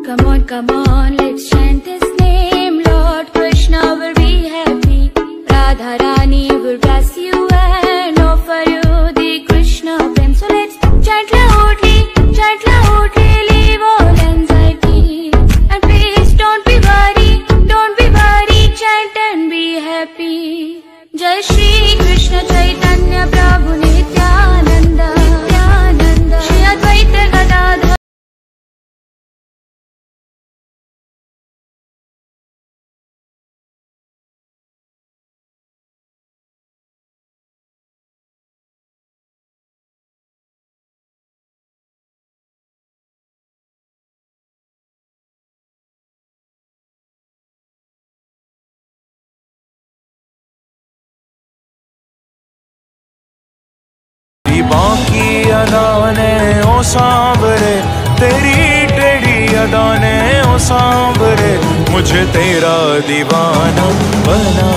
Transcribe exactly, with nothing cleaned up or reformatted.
Come on, come on, let's chant His name. Lord Krishna will be happy. Radha Rani will bless you and offer you the Krishna prem. So let's chant loudly, chant loudly, leave all anxiety. And please don't be worried, don't be worried, chant and be happy. Jai Shri Krishna Chaitanya Prabhu Nityananda, Nityananda, Shri Advaita Gadadhar. बाकी अदाने ओ सांवरे, तेरी टेढ़ी अदाने ओ सांवरे, मुझे तेरा दीवाना बना